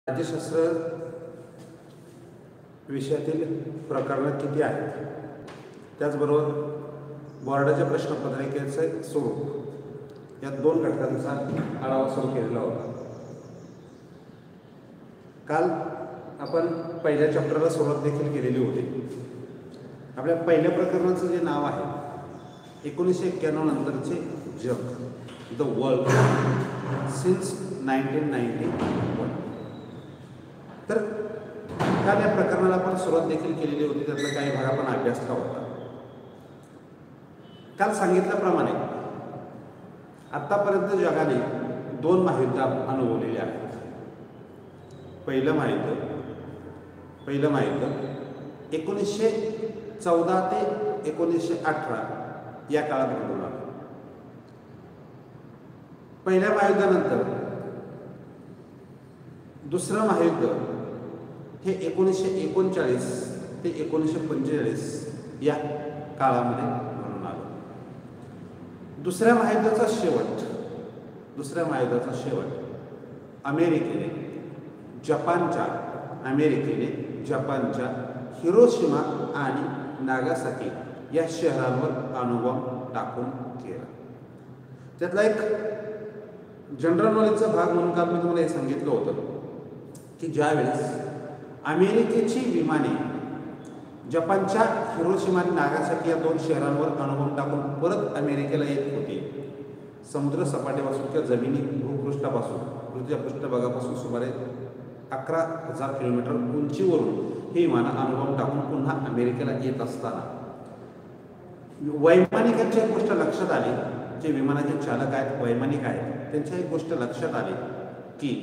राज्यशास्त्र विषयातील प्रकरणं किती आहेत, त्याचबरोबर बोर्डाच्या प्रश्नपत्रिकेचे स्वरूप या दोन घटकांचा आढावा सुरू केलेला होता. काल आपण पहिल्या चॅप्टरला सुरुवात देखील केलेली होती. आपल्या पहिल्या प्रकरणाचं जे नाव आहे 1991 नंतरचे जग, द वर्ल्ड सिन्स 1991. तर काल या प्रकरणाला आपण सुरुवात देखील केलेली होती. त्यातला काही भाग आपण अभ्यासला होता. काल सांगितल्याप्रमाणे आतापर्यंत जगाने 2 महायुद्ध अनुभवलेली आहेत. पहिलं महायुद्ध 1914 ते 1918 या काळात घडून आलं. पहिल्या महायुद्धानंतर दुसरं महायुद्ध हे 1939 ते 1945 या काळामध्ये घडून आलं. दुसऱ्या महायुद्धाचा शेवट अमेरिकेने जपानच्या हिरोशिमा आणि नागासाकी या शहरांवर अणुबॉम्ब टाकून केला. त्यातला एक जनरल नॉलेजचा भाग म्हणून काल मी तुम्हाला हे सांगितलं होतं की ज्यावेळेस अमेरिकेची विमाने जपानच्या हिरोशिमा आणि नागासाकी या 2 शहरांवर अणुबॉम्ब टाकून परत अमेरिकेला येत होती, समुद्र सपाटीपासून किंवा जमिनी भूपृष्ठापासून पृथ्वीच्या पृष्ठभागापासून सुमारे 11,000 किलोमीटर उंचीवरून ही विमानं अणुबॉम्ब टाकून पुन्हा अमेरिकेला येत असताना वैमानिकांची एक गोष्ट लक्षात आली, जे विमानाचे चालक आहेत, वैमानिक आहेत, त्यांच्या एक गोष्ट लक्षात आली की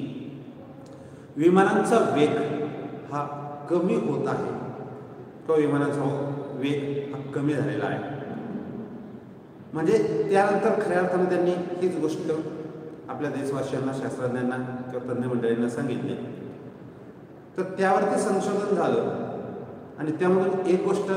विमानांचा वेग हा कमी होत आहे किंवा विमानाचा वेग हा कमी झालेला आहे. म्हणजे त्यानंतर खऱ्या अर्थाने त्यांनी हीच गोष्ट आपल्या देशवासियांना, शास्त्रज्ञांना किंवा तज्ञ मंडळींना सांगितली. तर त्यावरती संशोधन झालं आणि त्यामधून एक गोष्ट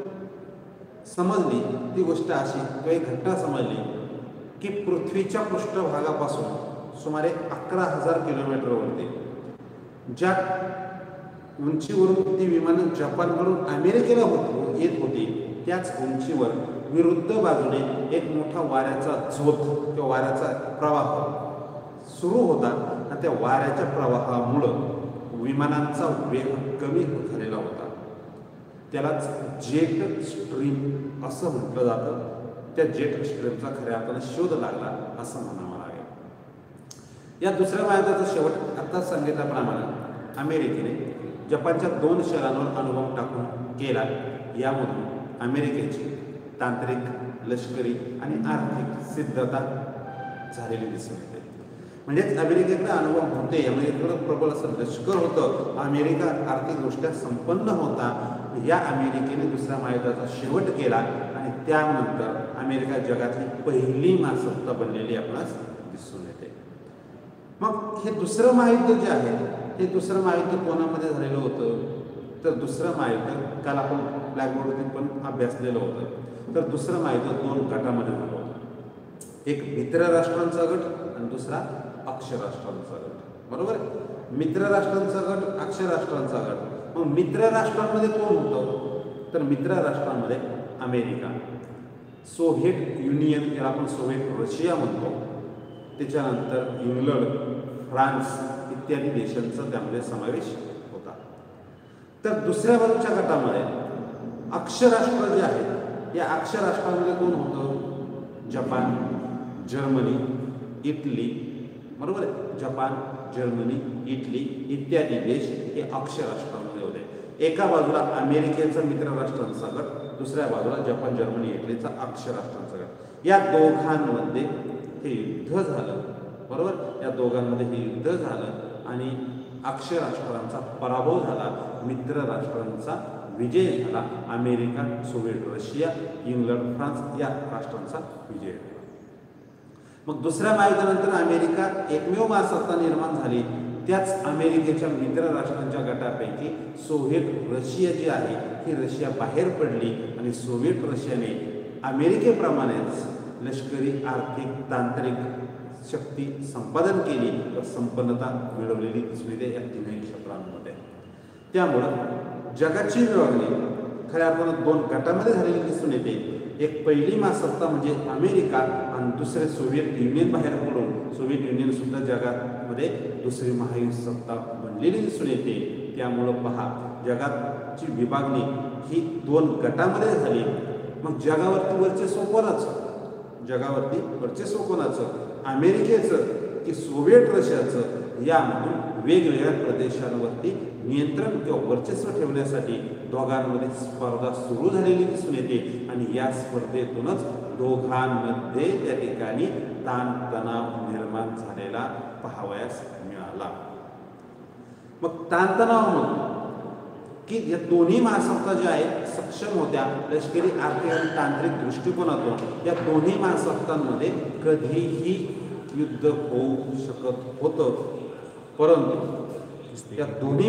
समजली. ती गोष्ट अशी किंवा एक घटना समजली की पृथ्वीच्या पृष्ठभागापासून सुमारे 11,000 किलोमीटरवरती ज्या उंचीवरून ती विमानं जपानकडून अमेरिकेला येत होती, त्याच उंचीवर विरुद्ध बाजूने एक मोठा वाऱ्याचा झोत किंवा वाऱ्याचा प्रवाह सुरू होता आणि त्या वाऱ्याच्या प्रवाहामुळं विमानांचा वेग कमी झालेला होता. त्यालाच जेट स्ट्रीम असं म्हटलं जातं. त्या जेट स्ट्रीमचा खऱ्या अर्थाने शोध लागला असं म्हणावं लागेल. या दुसऱ्या महायुद्धाचा शेवट आताच सांगितल्याप्रमाणे अमेरिकेने जपानच्या 2 शहरांवर अणुबॉम्ब टाकून केला. यामधून अमेरिकेची तांत्रिक, लष्करी आणि आर्थिक सिद्धता झालेली दिसून येते. म्हणजेच अमेरिकेकडे अणुबॉम्ब होते, अमेरिकेकडे प्रबळ असं लष्कर होतं, अमेरिका आर्थिकदृष्ट्या संपन्न होता. या अमेरिकेने दुसऱ्या महायुद्धाचा शेवट केला आणि त्यानंतर अमेरिका जगातली पहिली महासत्ता बनलेली आपणास दिसून येते. मग हे दुसरं महायुद्ध जे आहे, हे दुसरं महायुद्ध कोणामध्ये झालेलं होतं? तर दुसरं महायुद्ध काल आपण ब्लॅकबोर्डवरती पण अभ्यासलेलं होतं. तर दुसरं महायुद्ध 2 गटामध्ये झालं होतं. एक मित्र राष्ट्रांचा गट आणि दुसरा अक्ष राष्ट्रांचा गट. बरोबर? मित्र राष्ट्रांचा गट, अक्ष राष्ट्रांचा गट. मग मित्र राष्ट्रांमध्ये कोण होतं? तर मित्र राष्ट्रांमध्ये अमेरिका, सोव्हिएट युनियन, याला आपण सोव्हिएट रशिया म्हणतो, त्याच्यानंतर इंग्लंड, फ्रान्स इत्यादी देशांचा त्यामध्ये समावेश होता. तर दुसऱ्या बाजूच्या गटामध्ये अक्ष राष्ट्र जे आहेत, या अक्ष राष्ट्रांमध्ये कोण होतं? Japan, Germany, Italy. बरोबर आहे? जपान, जर्मनी, इटली इत्यादी देश हे अक्ष राष्ट्रांमध्ये होते. एका बाजूला अमेरिकेचा मित्र राष्ट्रांचा गट, दुसऱ्या बाजूला जपान, जर्मनी, इटलीचा अक्ष राष्ट्रांचा गट. या दोघांमध्ये हे युद्ध झालं. बरोबर? या दोघांमध्ये हे युद्ध झालं आणि अक्ष राष्ट्रांचा पराभव झाला, मित्र राष्ट्रांचा विजय झाला. America, Soviet Russia, England, France या राष्ट्रांचा विजय झाला. मग दुसऱ्या महायुद्धानंतर अमेरिका एकमेव महासत्ता निर्माण झाली. त्याच अमेरिकेच्या मित्र राष्ट्रांच्या गटापैकी सोव्हिएट रशिया जी आहे, ही रशिया बाहेर पडली आणि सोव्हिएट रशियाने अमेरिकेप्रमाणेच लष्करी, आर्थिक, तांत्रिक शक्ती संपादन केली तर संपन्नता मिळवलेली दिसून येते या तीनही क्षेत्रांमध्ये. त्यामुळं जगाची विभागणी खऱ्या अर्थानं दोन गटामध्ये झालेली दिसून येते. एक पहिली महासत्ता म्हणजे अमेरिका आणि दुसरे सोव्हिएत युनियन बाहेर पडून सोव्हिएत युनियन सुद्धा जगामध्ये दुसरी महायुद्ध सत्ता बनलेली दिसून येते. त्यामुळं पहा जगाची विभागणी ही दोन गटामध्ये झाली. मग जगावरती वर्चस्व कोणाचं? जगावरती वर्चस्व कोणाचं? अमेरिकेचं की सोव्हिएट रशियाचं? यामधून वेगवेगळ्या प्रदेशांवरती नियंत्रण किंवा वर्चस्व ठेवण्यासाठी दोघांमध्ये स्पर्धा सुरू झालेली दिसून येते आणि या स्पर्धेतूनच दोघांमध्ये त्या ठिकाणी ताणतणाव निर्माण झालेला पाहावयास मिळाला. मग ताणतणाव म्हणून की या दोन्ही महासत्ता ज्या आहेत सक्षम होत्या लष्करी, आर्थिक आणि तांत्रिक दृष्टिकोनातून. या दोन्ही महासत्तांमध्ये कधीही युद्ध होऊ शकत होतं, परंतु या दोन्ही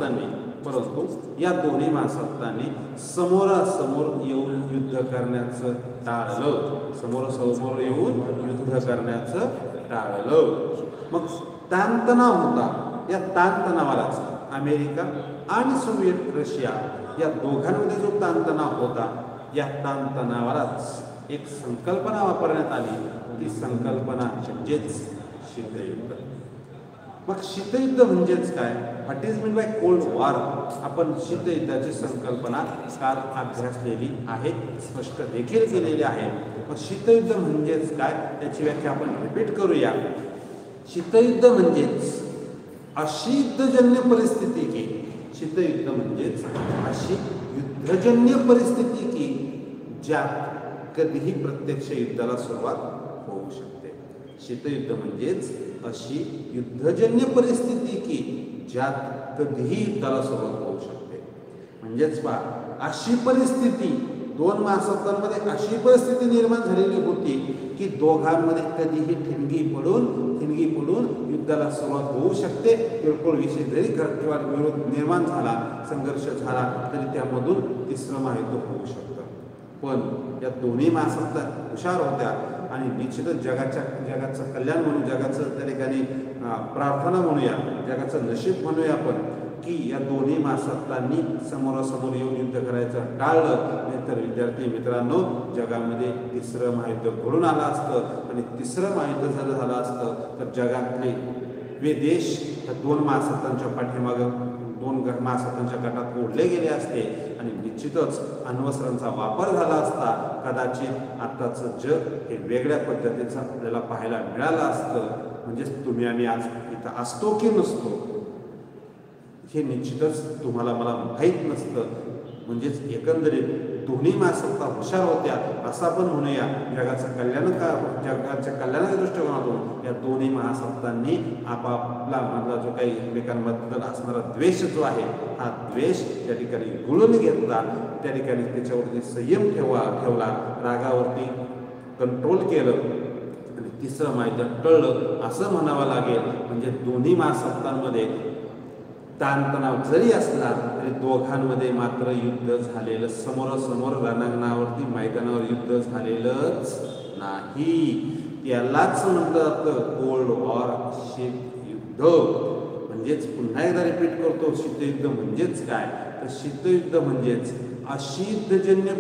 महासत्तांनी समोरासमोर येऊन युद्ध करण्याचं टाळलं. समोरासमोर येऊन युद्ध करण्याचं टाळलं. मग ताणतणाव होता. या ताणतणावालाच अमेरिका आणि सोव्हिएट रशिया या दोघांमध्ये जो ताणतणाव होता या ताणतणावालाच एक संकल्पना वापरण्यात आली. ती संकल्पना म्हणजेच शीतयुद्ध. मग शीतयुद्ध म्हणजेच काय? What is mean by cold war? आपण शीतयुद्धाची संकल्पना काल अभ्यासलेली आहे, स्पष्ट देखील केलेली आहे. मग शीतयुद्ध म्हणजेच काय त्याची व्याख्या आपण रिपीट करूया. शीतयुद्ध म्हणजेच अशी युद्धजन्य परिस्थिती की शीतयुद्ध म्हणजेच अशी युद्धजन्य परिस्थिती की ज्यात कधीही प्रत्यक्ष युद्धाला सुरुवात होऊ शकते. शीतयुद्ध म्हणजेच अशी युद्धजन्य परिस्थिती की ज्यात कधीही युद्धाला सुरुवात होऊ शकते. म्हणजेच पहा अशी परिस्थिती दोन महासत्तांमध्ये अशी परिस्थिती निर्माण झालेली होती की दोघांमध्ये कधीही ठिणगी पडून युद्धाला सुरुवात होऊ शकते. किरकोळ विषय जरी किंवा विरोध निर्माण झाला, संघर्ष झाला तरी त्यामधून तिसरं महायुद्ध होऊ शकतं. पण या दोन्ही महासत्ता हुशार होत्या आणि निश्चितच जगाचं कल्याण म्हणून, जगाचं त्या ठिकाणी प्रार्थना म्हणूया, जगाचं नशीब म्हणूया आपण की या दोन्ही महासत्तांनी समोरासमोर येऊन युद्ध करायचं टाळलं. नाहीतर विद्यार्थी मित्रांनो जगामध्ये तिसरं महायुद्ध घडून आलं असतं आणि तिसरं महायुद्ध झालं असतं तर जगातले देश या दोन महासत्तांच्या पाठीमागं दोन महासत्तांच्या गटात ओढले गेले असते आणि निश्चितच अण्वस्त्रांचा वापर झाला असता. कदाचित आत्ताचं जग हे वेगळ्या पद्धतीचं आपल्याला पाहायला मिळालं असतं. म्हणजेच तुम्ही आम्ही आज इथं असतो की नसतो हे निश्चितच तुम्हाला मला माहीत नसतं. म्हणजेच एकंदरीत दोन्ही महासत्ता हुशार होत्या असं आपण म्हणूया. जगाच्या कल्याणाच्या दृष्टिकोनातून या दोन्ही महासत्तांनी आपापला मधला जो काही एकमेकांबद्दल असणारा द्वेष जो आहे हा द्वेष त्या ठिकाणी गुळून घेतला. त्या ठिकाणी त्याच्यावरती संयम ठेवला, रागावरती कंट्रोल केलं आणि तिसरं महायुद्ध टळलं असं म्हणावं लागेल. म्हणजे दोन्ही महासत्तांमध्ये ताणतणाव जरी असला तरी दोघांमध्ये मात्र युद्ध झालेलं समोरासमोर रणांगणावरती मैदानावर युद्ध झालेलंच नाही. यालाच म्हटलं जातं कोल्ड वॉर, शीतयुद्ध. म्हणजेच पुन्हा एकदा रिपीट करतो, शीतयुद्ध म्हणजेच काय? तर शीतयुद्ध म्हणजेच अशी युद्धजन्य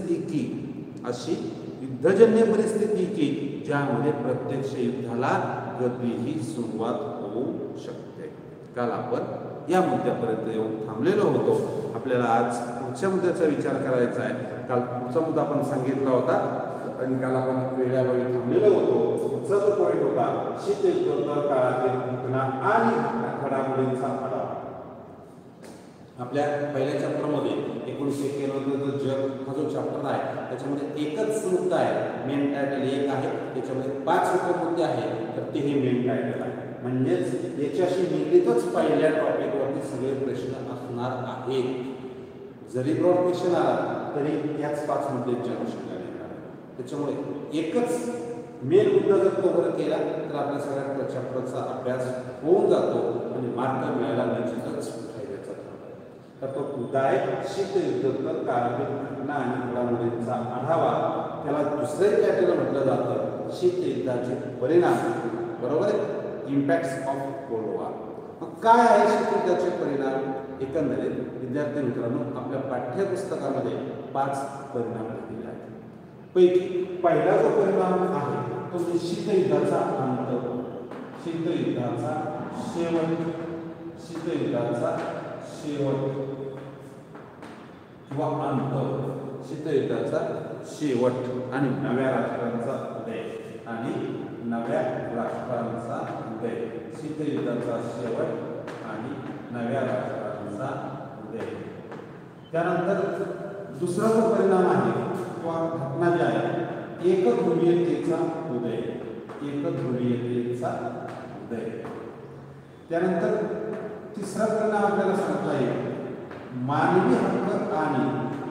परिस्थिती की ज्यामध्ये प्रत्यक्ष युद्धाला कधीही सुरुवात होऊ शकते. काल आपण या मुद्द्यापर्यंत येऊन थांबलेलो होतो. आपल्याला आज पुढच्या मुद्द्याचा विचार करायचा आहे. काल पुढचा मुद्दा आपण सांगितला होता आणि काल आपण वेगळ्या वेळी थांबलेलो होतो. पुढचा जो पॉईंट होता शीतयुद्ध काळातील घटना आणि घडामोडींचा आढावा. आपल्या पहिल्या चॅप्टरमध्ये 1991 जग हा जो चॅप्टर आहे त्याच्यामध्ये एकच मुद्दा आहे, मेन टायटल एक आहे, त्याच्यामध्ये 5 उपमुद्दे आहेत तर ते हे मेन टायटल आहे. म्हणजेच याच्याशी निगडीतच पहिल्या टॉपिकवरती सगळे प्रश्न असणार आहेत. जरी ब्रॉड क्वेश्चन आला तरी याच 5 मुद्द्यांच्या अनुषंगाने येणार. त्याच्यामुळे एकच मेन मुद्दा जर कव्हर केला तर आपल्या सगळ्या चॅप्टरचा अभ्यास होऊन जातो आणि मार्क मिळायला निश्चितच फायद्याचा ठरतो. तर तो मुद्दा आहे शीतयुद्ध काळातील घटना आणि घडामोडींचा आढावा. त्याला दुसरे टायटल म्हटलं जातं शीतयुद्धाचे परिणाम बरोबर आहे, इम्पॅक्ट्स ऑफ कोल्ड वॉर. मग काय आहे शीतयुद्धाचे परिणाम? एकंदरीत विद्यार्थी मित्रांनो, आपल्या पाठ्यपुस्तकामध्ये 5 परिणाम दिलेले आहेत. पैकी पहिला जो परिणाम आहे तो म्हणजे शीतयुद्धाचा अंत, शीतयुद्धाचा शेवट, शीतयुद्धाचा शेवट किंवा अंत, शीतयुद्धाचा शेवट आणि नव्या राष्ट्रांचा उदय, आणि नव्या राष्ट्रांचा उदय, शीतयुद्धाचा शेवट आणि नव्या राष्ट्रांचा उदय. त्यानंतर दुसरा जो परिणाम आहे किंवा घटना जी आहे, एकध्रुवीयतेचा उदय, एकध्रुवीयतेचा उदय. त्यानंतर तिसरा परिणाम आपल्याला सांगता येईल मानवी हक्क आणि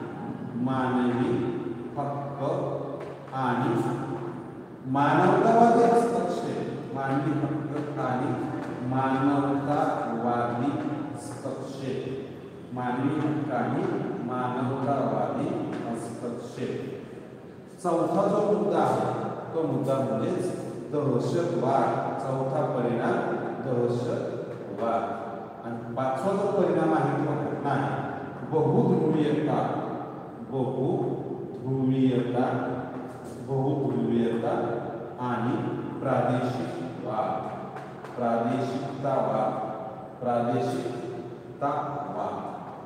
मानवतावादी हस्तक्षेप, मानवी हक्क आणि मानवतावादी हस्तक्षेप, मानवी हक्क आणि मानवतावादी हस्तक्षेप. चौथा जो मुद्दा आहे तो मुद्दा म्हणजेच दहशतवाद, चौथा परिणाम दहशतवाद. आणि पाचवा जो परिणाम आहे तो घटना आहे बहुध्रुवीयता, बहुध्रुवीयता, बहुध्रुवीयता आणि प्रादेशिकवाद, प्रादेशिकतावाद, प्रादेशिकतावाद,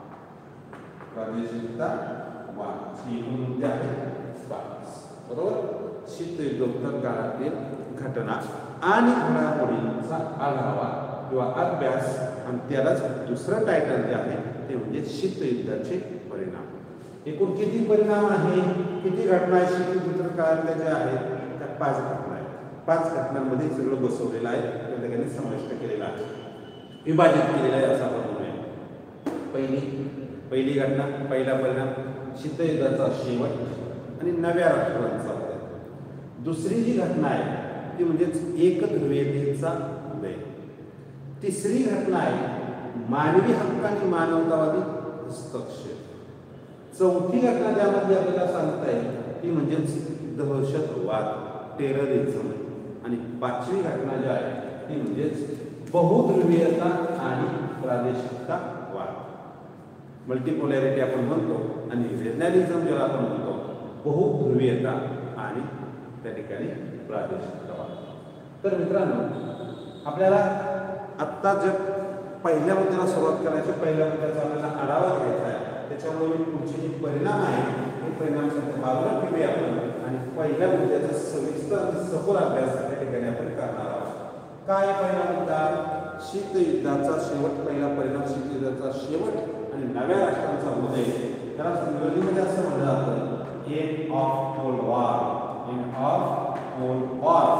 प्रादेशिकतावाद. ही मुद्दे आहेत 5. बरोबर. शीतयुद्ध काळातील घटना आणि घडामोडींचा आढावा किंवा अभ्यास, आणि त्यालाच दुसरं टायटल जे आहे ते म्हणजे शीतयुद्धाचे परिणाम. एकूण किती परिणाम आहे, किती घटना आहे शीतयुद्ध काळातल्या ज्या आहेत त्या 5 घटना आहेत. 5 घटनांमध्ये सगळं बसवलेलं आहे, त्या ठिकाणी समाविष्ट केलेलं आहे, विभाजित केलेलं आहे असं आपण म्हणूया. पहिली घटना, पहिला परिणाम शीतयुद्धाचा शेवट आणि नव्या राष्ट्रांचा उदय. दुसरी जी घटना आहे ती म्हणजेच एकध्रुवीयतेचा उदय. तिसरी घटना आहे मानवी हक्क आणि मानवतावादी हस्तक्षेप. चौथी घटना ज्यामध्ये आपल्याला सांगता येईल ती म्हणजेच दहशतवाद, टेररिझम. आणि 5वी घटना जी आहे ती म्हणजेच बहुध्रुवीयता आणि प्रादेशिकतावाद, मल्टीपोलॅरिटी आपण म्हणतो, आणि रिजनलिझम ज्याला आपण म्हणतो, बहुध्रुवीयता आणि त्या ठिकाणी प्रादेशिकतावाद. तर मित्रांनो, आपल्याला आत्ता जर पहिल्या मुद्द्याला सुरुवात करायची, पहिल्या मुद्द्याचा आपल्याला आढावा घ्यायचा आहे. त्याच्यामुळे मी पुढचे जे परिणाम आहे हे परिणाम बाजूला ठेवूया आपण, आणि पहिल्या मुद्द्याचा सविस्तर आणि सखोल अभ्यास त्या ठिकाणी आपण करणार आहोत. काय पहिला मुद्दा? शीतयुद्धाचा शेवट. पहिला परिणाम शीतयुद्धाचा शेवट आणि नव्या राष्ट्रांचा उदय. त्याला इंग्रजीमध्ये असं म्हणलं जातं end of cold war, end of cold war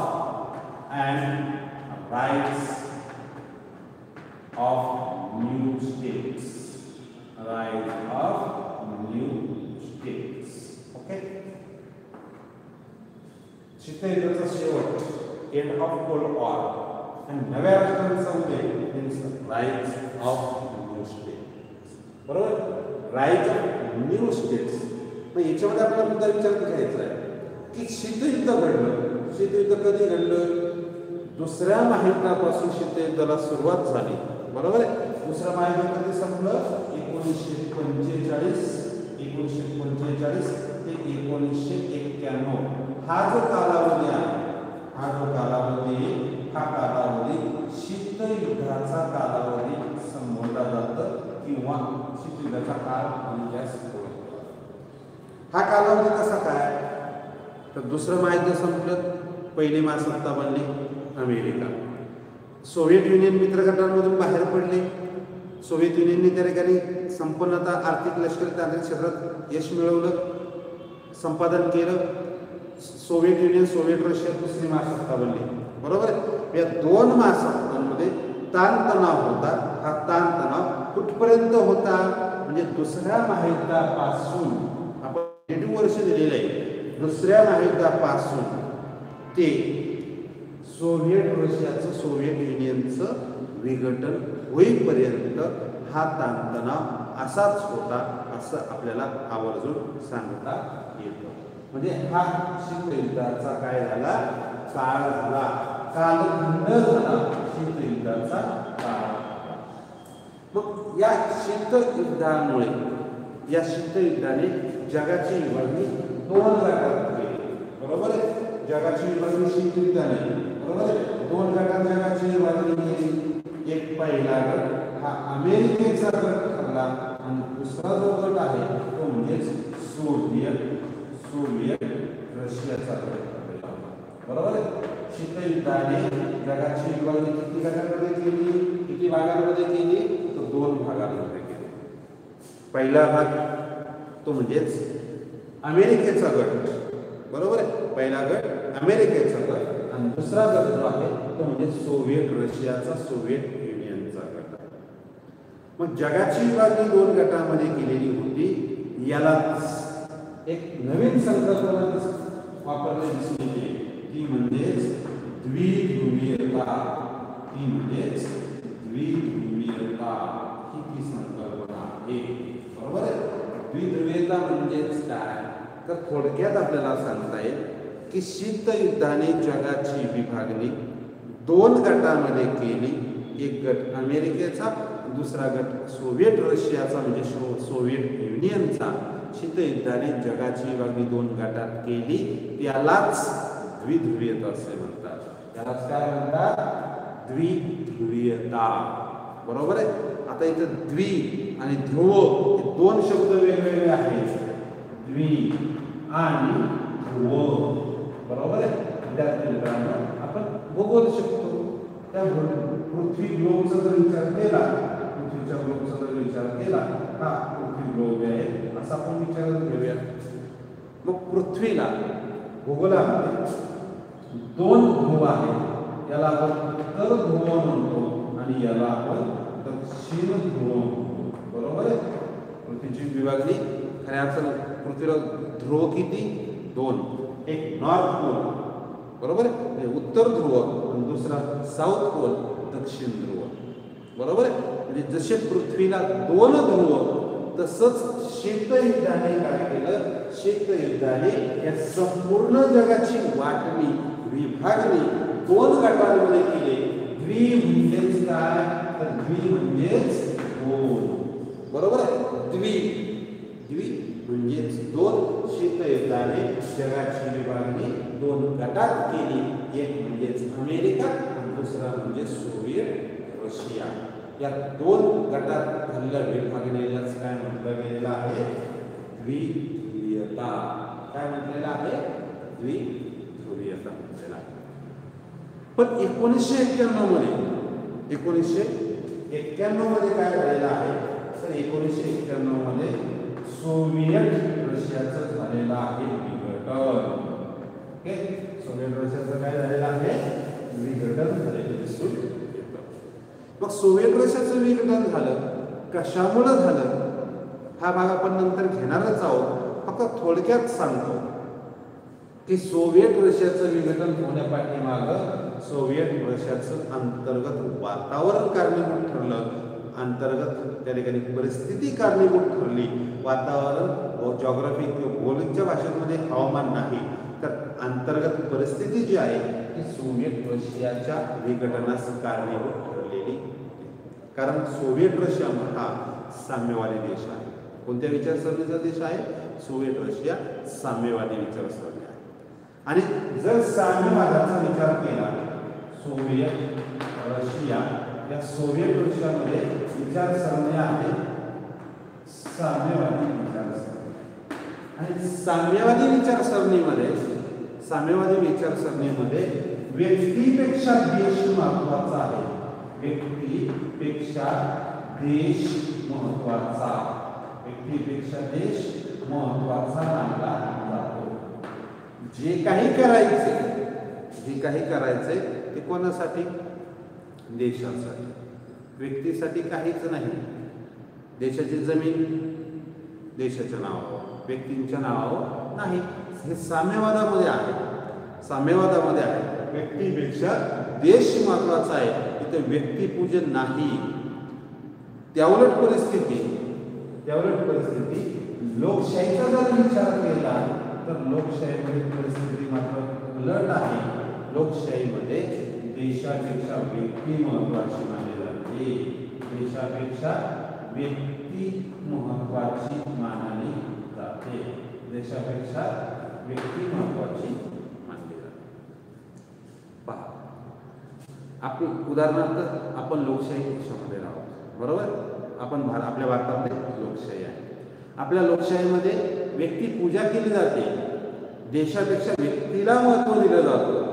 and rise of new states, rise of new states. Okay. शीतयुद्धाचा शेवट, एंड ऑफ कोल्ड वॉर आणि नव्या राष्ट्रांचा उदय, means rise of new states. बरोबर, राईज ऑफ न्यू स्टेट्स. मग याच्यामध्ये आपल्याला मुद्दा विचार घ्यायचा आहे की शीतयुद्ध घडलं. शीतयुद्ध कधी घडलं? दुसऱ्या महायुद्धापासून शीतयुद्धाला सुरुवात झाली. बरोबर आहे. दुसरं महायुद्ध कधी संपलं? 1945, 1945 ते 1991. हा जो कालावधी आहे, हा जो कालावधी, हा कालावधी शीतयुद्धाचा कालावधी संबोधला जातं किंवा शीतयुद्धाचा काळ म्हणल्यास ओळखला. हा कालावधी कसा काय? तर दुसरं महायुद्ध संपलं, पहिली महासत्ता बनली अमेरिका. सोव्हिएत युनियन मित्रगटांमधून बाहेर पडले. सोव्हिएत युनियनने त्या ठिकाणी संपन्नता, आर्थिक, लष्करी, तांत्रिक क्षेत्रात यश मिळवलं, संपादन केलं. सोव्हिएत युनियन, सोव्हिएट रशिया दुसरी महासत्ता बनली. बरोबर आहे. या 2 महासत्तांमध्ये ताणतणाव होता. हा ताणतणाव कुठपर्यंत होता? म्हणजे दुसऱ्या महायुद्धापासून, आपण 80 वर्ष दिलेलं आहे, दुसऱ्या महायुद्धापासून ते सोव्हिएट रशियाचं, सोव्हिएट युनियनचं विघटन होईपर्यंत हा ताणतणाव असाच होता, असं आपल्याला आवर्जून सांगता येतं. म्हणजे हा शीतयुद्धाचा काय झाला? काळ झाला. कालखंड झाला शीतयुद्धाचा काळ. मग या शीतयुद्धामुळे या शीतयुद्धाने जगाची विभागणी 2 गटात केली. बरोबर आहे. जगाची विभागणी शीतयुद्धाने बरोबर आहे 2 गटात जगाची विभागणी केली. एक पहिला गट हा अमेरिकेचा गट ठरला आणि दुसरा जो गट आहे तो म्हणजे सोवियत रशियाचा गट ठरला. बरोबर आहे. शीतयुद्धाने जगाची विभागणी किती गटांमध्ये केली, किती भागांमध्ये केली, तर 2 भागांमध्ये केली. पहिला भाग तो म्हणजेच अमेरिकेचा गट. बरोबर आहे. पहिला गट अमेरिकेचा गट आणि दुसरा गट जो आहे तो म्हणजे सोव्हिएट रशियाचा, सोव्हिएट युनियनचा गट. मग जगाची विभागणी 2 गटांमध्ये केलेली होती. याला एक नवीन संकल्पना वापरली दिसून येते. ती म्हणजेच द्विध्रुवीयता. ती म्हणजेच द्विध्रुवीयता ही ती संकल्पना आहे. बरोबर आहे. द्विध्रुवीयता म्हणजेच काय, तर थोडक्यात आपल्याला सांगता येईल की शीतयुद्धाने जगाची विभागणी 2 गटांमध्ये केली. एक गट अमेरिकेचा, दुसरा गट सोव्हिएट रशियाचा म्हणजे सोव्हिएट युनियनचा. शीतयुद्धाने जगाची विभागणी 2 गटात केली. त्यालाच द्विध्रुवीयता असे म्हणतात. त्यालाच काय म्हणतात, द्विध्रुवीयता. बरोबर आहे. आता इथं द्वि आणि ध्रुव हे 2 शब्द वेगवेगळे आहेत. द्वि आणि ध्रुव. बरोबर आहे. विद्यार्थी मित्रांनो, आपण भूगोल शिकतो. त्या पृथ्वी ग्लोबचा जर विचार केला, पृथ्वीच्या ग्लोबचा जर विचार केला, हा पृथ्वी ग्लोब आहे असा आपण विचार घेऊया. मग पृथ्वीला भूगोलामध्ये 2 ध्रुव आहेत. याला आपण उत्तर ध्रुव म्हणतो आणि याला आपण दक्षिण ध्रुव म्हणतो. बरोबर आहे. पृथ्वीची विभागणी खऱ्या अर्थाने पृथ्वीला ध्रुव किती, 2. एक नॉर्थ पोल बरोबर आहे, उत्तर ध्रुव आणि दुसरा साऊथ पोल दक्षिण ध्रुव. बरोबर आहे. म्हणजे जसे पृथ्वीला 2 ध्रुव तसंच शीतयुद्धाने काय केलं, शीतयुद्धाने या संपूर्ण जगाची वाटणी विभागणी 2 गटांमध्ये केले. द्वि म्हणजेच काय, तर द्वि म्हणजेच 2. बरोबर आहे. द्वि म्हणजेच 2. शीतयुद्धाने जगाची विभागणी 2 गटात केली. एक म्हणजेच अमेरिका आणि दुसरा म्हणजे सोव्हिएट रशिया. या 2 गटात झालेल्या विभागणीलाच काय म्हटलं गेलेलं आहे, द्विध्रुवीयता. काय म्हटलेलं आहे, द्विध्रुवीयता म्हटलेलं आहे. पण 1991 मध्ये काय झालेलं आहे, तर 1991 मध्ये सोव्हिएट रशियाचं झालेलं आहे विघटन. ओके. सोव्हिएट रशियाचं काय झालेलं आहे, विघटन झालेलं दिसून येतं. मग सोव्हिएट रशियाचं विघटन झालं, कशामुळे झालं हा भाग आपण नंतर घेणारच आहोत. फक्त थोडक्यात सांगतो की सोव्हिएट रशियाचं विघटन होण्यापाठीमागं सोव्हिएट रशियाचं अंतर्गत वातावरण कारणीभूत ठरलं. अंतर्गत त्या ठिकाणी परिस्थिती कारणीभूत ठरली. वातावरण जॉग्राफी किंवा भौगोलिकच्या भाषेमध्ये हवामान नाही, तर अंतर्गत परिस्थिती जी आहे ती सोव्हिएट रशियाच्या विघटनास कारणीभूत ठरलेली. कारण सोव्हिएट रशिया हा साम्यवादी देश आहे. कोणत्या विचारसरणीचा देश आहे, सोव्हिएट रशिया साम्यवादी विचारसरणी आहे. आणि जर साम्यवादाचा विचार केला, सोव्हिएट रशिया या सोव्हिएट रशियामध्ये विचारसरणी आहे साम्यवादी विचारसरणी. आणि साम्यवादी विचारसरणीमध्ये व्यक्तीपेक्षा देश महत्वाचा आहे. व्यक्तीपेक्षा देश महत्वाचा मानला जातो. जे काही करायचे ते कोणासाठी, देशासाठी. व्यक्तीसाठी काहीच नाही. देशाची जमीन देशाच्या नावावर, व्यक्तींच्या नावावर नाही. हे साम्यवादामध्ये आहे. व्यक्तीपेक्षा देश महत्वाचा आहे. इथे व्यक्तिपूजन नाही. त्याउलट परिस्थिती लोकशाहीचा जर विचार केला तर लोकशाहीमध्ये परिस्थिती मात्र उलट आहे. लोकशाहीमध्ये देशापेक्षा व्यक्ती महत्वाची मानली जाते. देशापेक्षा व्यक्ती महत्वाची मानली जाते. देशापेक्षा व्यक्ती महत्वाची मानली जाते. पहा, आपण उदाहरणार्थ आपण लोकशाही देशामध्ये राहतो, बरोबर. आपण आपल्या भारतामध्ये लोकशाही आहे. आपल्या लोकशाहीमध्ये व्यक्ती पूजा केली जाते. देशापेक्षा व्यक्तीला महत्त्व दिलं जातं.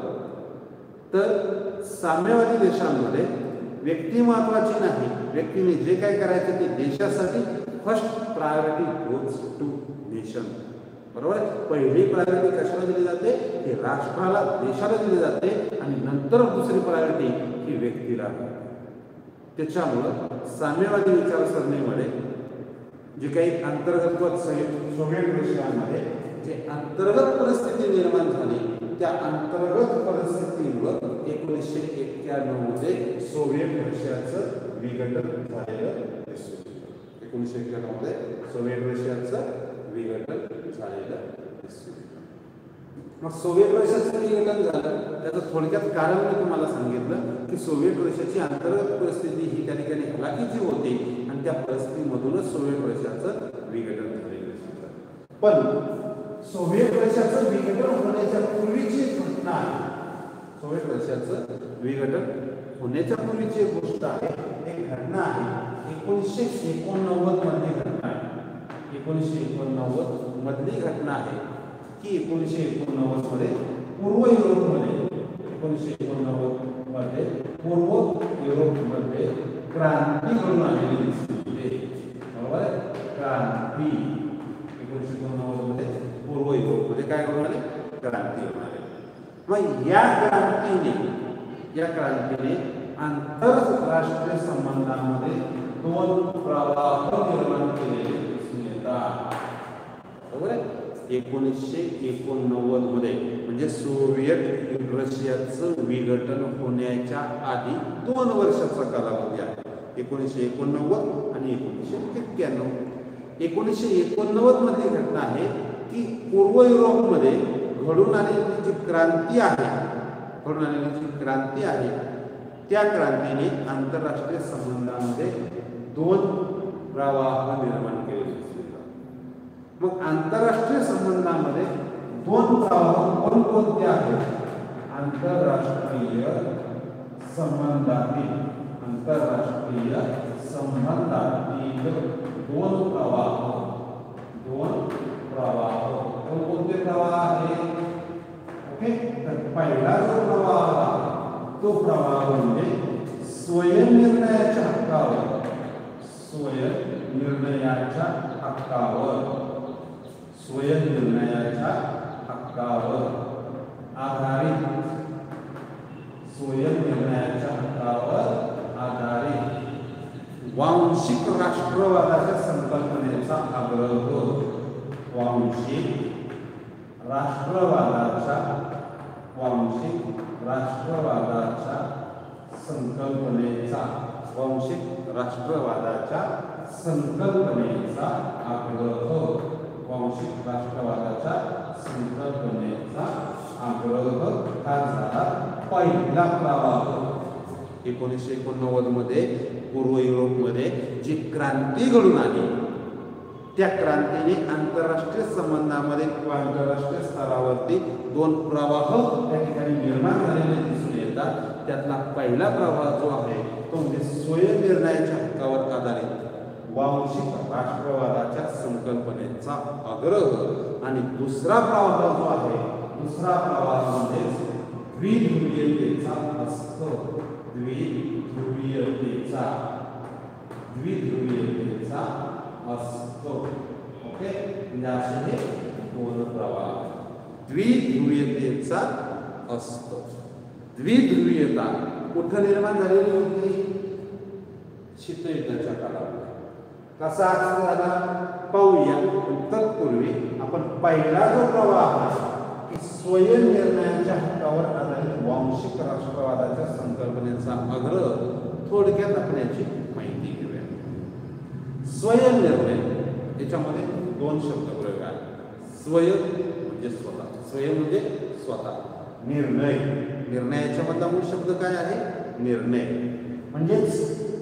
तर साम्यवादी देशांमध्ये व्यक्ती महत्वाची नाही, व्यक्तीने जे काय करायचं ते देशासाठी first priority goes to nation, बरोबर. पहिली प्रायोरिटी कशाला दिली जाते? ही राष्ट्राला, देशाला दिली जाते आणि नंतर दुसरी प्रायोरिटी ही व्यक्तीला. त्याच्यामुळं साम्यवादी विचारसरणीमध्ये जे काही अंतर्गत सोव्हिएट रशियामध्ये जे अंतर्गत परिस्थिती निर्माण झाली, त्या अंतर्गत परिस्थितीमुळे 1991 मध्ये सोव्हिएट रशियाचं विघटन झालेलं दिसून येतं. 1991 मध्ये सोव्हिएट रशियाचं विघटन झालेलं दिसून येतं. मग सोव्हिएट रशियाचं विघटन झालं त्याचं थोडक्यात कारण मी तुम्हाला सांगितलं की सोव्हिएट रशियाची अंतर्गत परिस्थिती ही त्या ठिकाणी हलाखीची होती आणि त्या परिस्थितीमधूनच सोव्हिएट रशियाचं विघटन झालेलं दिसतं. पण सोव्हिएट रशियाचं विघटन होण्याच्या पूर्वीची घटना आहे. सोव्हिएट रशियाचं विघटन होण्याच्या पूर्वीची एक गोष्ट आहे, एक घटना आहे. 1989 मधली घटना आहे. 1989 मधली घटना आहे की 1989 मध्ये पूर्व युरोपमध्ये 1989 मध्ये पूर्व युरोपमध्ये क्रांती घडून आलेली दिसते, बरोबर आहे. क्रांती 1989 मध्ये पूर्व युरोपमध्ये काय घडून आले? क्रांती घडून आली. मग या क्रांतीने आंतरराष्ट्रीय संबंधांमध्ये दोन प्रवाह निर्माण केलेले दिसून येतात, बरोबर आहे. 1989 मध्ये म्हणजे सोव्हिएट रशियाचं विघटन होण्याच्या आधी 2 वर्षाचा कालावधी आहे. 1989 आणि 1991. 1989 मधली घटना आहे की पूर्व युरोपमध्ये घडून आलेली जी क्रांती आहे, त्या क्रांतीने आंतरराष्ट्रीय संबंधांमध्ये 2 प्रवाह निर्माण केले. मग आंतरराष्ट्रीय संबंधांमध्ये 2 प्रवाह कोणकोणते आहेत? आंतरराष्ट्रीय संबंधातील 2 प्रवाह कोणते प्रवाह आहेत? ओके, तर पहिला जो प्रवाह आहे तो प्रवाह म्हणजे स्वयंनिर्णयाच्या हक्कावर आधारित वांशिक राष्ट्रवादाच्या संकल्पनेचा आग्रह. वांशिक राष्ट्रवादाच्या संकल्पनेचा आग्रह हा झाला पहिला प्रवाह. 1989 मध्ये पूर्व युरोपमध्ये जी क्रांती घडून आली, त्या क्रांतीने आंतरराष्ट्रीय संबंधामध्ये किंवा आंतरराष्ट्रीय स्तरावरती 2 प्रवाह त्या ठिकाणी निर्माण झालेले दिसून येतात. त्यातला पहिला प्रवाह जो आहे तो म्हणजे स्वयंनिर्णयाच्या हक्कावर आधारित वांशिक राष्ट्रवादाच्या संकल्पनेचा आग्रह आणि दुसरा प्रवाह जो आहे, दुसरा प्रवाह म्हणजे द्विध्रुवीयतेचा असतो. ओके, म्हणजे असे 2 प्रवाह द्विध्रुवीयतेचा असतो. द्विध्रुवीयता कुठं निर्माण झालेली होती? शीतयुद्धाच्या काळामध्ये. कसा झाला पाहूया. तत्पूर्वी आपण पहिला जो प्रवाह आहे की स्वयंनिर्णयाच्या हक्कावर आधारित वांशिक राष्ट्रवादाच्या संकल्पनेचा आग्रह, थोडक्यात आपण याची माहिती घेऊया. स्वयंनिर्णय याच्यामध्ये 2 शब्द प्रयोग आहेत. स्वयं म्हणजे स्वतः, स्वयं म्हणजे स्वतः, निर्णय निर्णयाच्या मधला मूळ शब्द काय आहे? निर्णय. म्हणजेच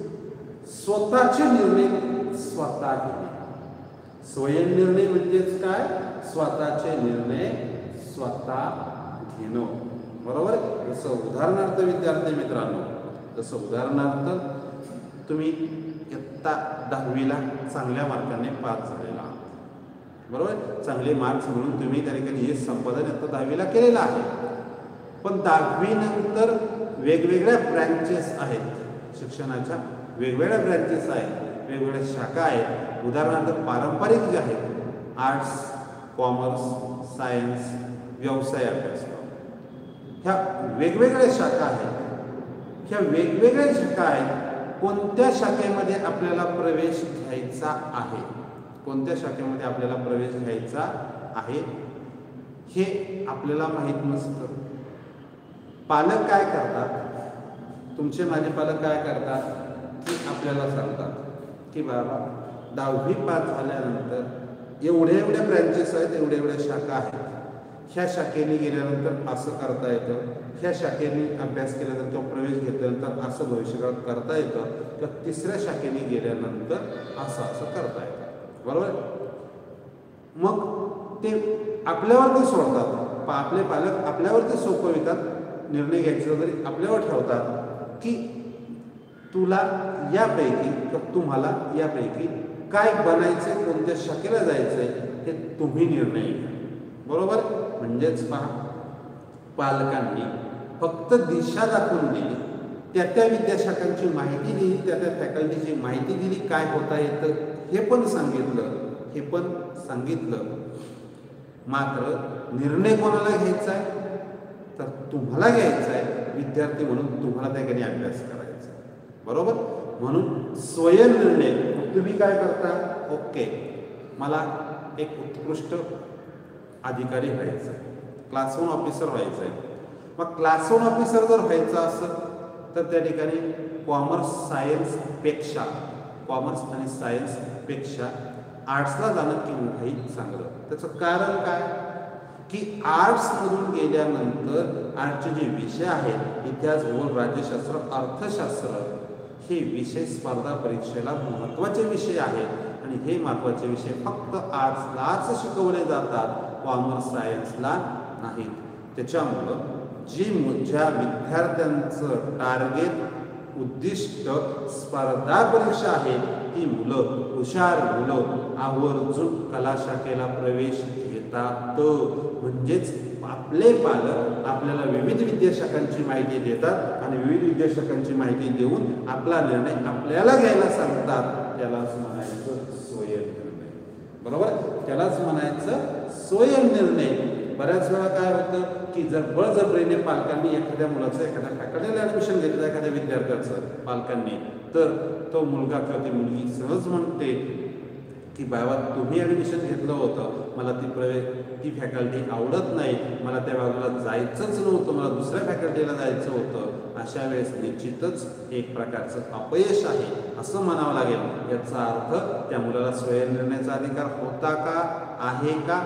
स्वतःचे निर्णय स्वतः घेणे. स्वयंनिर्णय म्हणजेच काय? स्वतःचे निर्णय स्वतः घेणं. बरोबर. जसं उदाहरणार्थ विद्यार्थी मित्रांनो, जसं उदाहरणार्थ तुम्ही इयत्ता 10वीला चांगल्या मार्काने पास झालेला आहात. बरोबर. चांगले मार्क्स म्हणून तुम्ही त्या ठिकाणी हे संपादन इयत्ता 10वीला केलेलं आहे. पण 10वी नंतर वेगवेगळ्या ब्रँचेस आहेत, शिक्षणाच्या वेगवेगळ्या ब्रँचेस आहेत, वेगवेगळ्या शाखा आहेत. उदाहरणार्थ पारंपरिक जे आहेत आर्ट्स, कॉमर्स, सायन्स, व्यवसाय अभ्यासक्रम, ह्या वेगवेगळ्या शाखा आहेत. ह्या वेगवेगळ्या शाखा आहेत. कोणत्या शाखेमध्ये आपल्याला प्रवेश घ्यायचा आहे, कोणत्या शाखेमध्ये आपल्याला प्रवेश घ्यायचा आहे हे आपल्याला माहीत नसतं. पालक काय करतात, तुमचे माझे पालक काय करतात की आपल्याला सांगतात की बाबा 10वी पास झाल्यानंतर एवढ्या ब्रँचेस आहेत, एवढ्या शाखा आहेत, ह्या शाखेने गेल्यानंतर असं करता येतं, ह्या शाखेने अभ्यास केल्यानंतर किंवा प्रवेश घेतल्यानंतर असं भविष्यकाळात करता येतं, किंवा तिसऱ्या शाखेने गेल्यानंतर असं करता येतं. बरोबर. मग ते आपल्यावरती सोडतात, आपले पालक आपल्यावरती सोपवितात. निर्णय घ्यायचा तरी आपल्यावर ठेवतात की तुला यापैकी किंवा तुम्हाला यापैकी काय बनायचे, कोणत्या शाखेला जायचंय हे तुम्ही निर्णय घ्या. बरोबर. म्हणजेच पहा, पालकांनी फक्त दिशा दाखवून दिली, त्या विद्याशाखांची माहिती दिली, त्या फॅकल्टीची माहिती दिली, काय होता येतं हे पण सांगितलं. मात्र निर्णय कोणाला घ्यायचा आहे तर तुम्हाला घ्यायचा आहे. विद्यार्थी म्हणून तुम्हाला त्या ठिकाणी अभ्यास करायचा. बरोबर. म्हणून स्वयंनिर्णय. तुम्ही काय करता, ओके मला एक उत्कृष्ट अधिकारी व्हायचं आहे, क्लास 1 ऑफिसर व्हायचं आहे. मग क्लास 1 ऑफिसर जर व्हायचं असेल तर त्या ठिकाणी कॉमर्स आणि सायन्सपेक्षा आर्ट्सला जाणं केव्हाही चांगलं. त्याचं कारण काय की आर्ट्समधून गेल्यानंतर आर्टचे जे विषय आहेत, इतिहास, भूगोल, राज्यशास्त्र, अर्थशास्त्र, हे विषय स्पर्धा परीक्षेला महत्त्वाचे विषय आहेत आणि हे महत्त्वाचे विषय फक्त आर्ट्सलाच शिकवले जातात, कॉमर्स सायन्सला नाहीत. त्याच्यामुळं ज्या विद्यार्थ्यांचं टार्गेट उद्दिष्ट स्पर्धा परीक्षा आहे ती मुलं, हुशार मुलं आवर्जून कला शाखेला प्रवेश घेतात. म्हणजेच आपले पालक आपल्याला विविध विद्याशाखांची माहिती देतात आणि विविध विद्याशाखांची माहिती देऊन आपला निर्णय आपल्याला घ्यायला सांगतात. त्यालाच म्हणायचं स्वयंनिर्णय. बरोबर. त्यालाच म्हणायचं स्वयंनिर्णय. बऱ्याच वेळा काय होतं की जर बळजबरीने पालकांनी एखाद्या मुलाचं एखाद्या फॅकल्टीला ॲडमिशन घेतलं, एखाद्या विद्यार्थ्याचं पालकांनी, तर तो मुलगा किंवा ती मुलगी सहज म्हणते की बाबा तुम्ही ॲडमिशन घेतलं होतं, मला ती फॅकल्टी आवडत नाही, मला त्या बाजूला जायचंच नव्हतं, मला दुसऱ्या फॅकल्टीला जायचं होतं. अशा वेळेस निश्चितच एक प्रकारचं अपयश आहे असं म्हणावं लागेल. याचा अर्थ त्या मुलाला स्वयंनिर्णयाचा अधिकार होता का, आहे का?